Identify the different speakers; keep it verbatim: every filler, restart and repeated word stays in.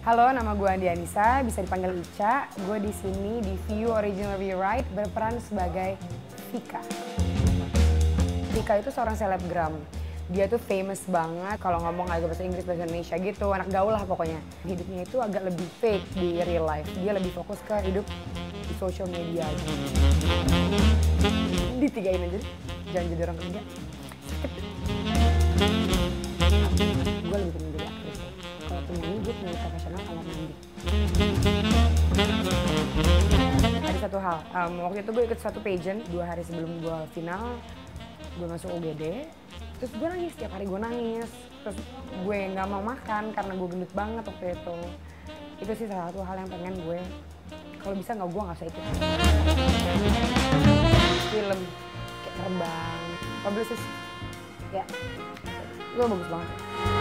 Speaker 1: Halo, nama gue Andi Anissa, bisa dipanggil Ica. Gue di sini di View Original Rewrite berperan sebagai Vika. Vika itu seorang selebgram. Dia tuh famous banget kalau ngomong agak bahasa Inggris, bahasa Indonesia gitu, anak gaul lah pokoknya. Hidupnya itu agak lebih fake di real life. Dia lebih fokus ke hidup di social media aja. Ditigain aja deh, jangan jadi orang ketiga. Gue lebih pengen jadi aktris ya. Kalau penyanyi, gue penyanyi profesional kamar mandi. Ada satu hal, um, waktu itu gue ikut satu pageant, dua hari sebelum gue final, gue masuk U G D, terus gue nangis, tiap hari gue nangis. Terus gue nggak mau makan karena gue gendut banget waktu itu. Itu sih salah satu hal yang pengen gue, kalau bisa nggak gue nggak usah ikut. Film, kayak terbang, publicist, ya, gue bagus banget.